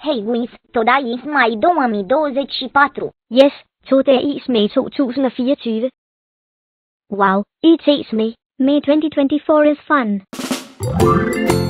Hey Wiz, today is mai 2024. Yes, today is May 2024. Wow, it is May. May 2024 is fun.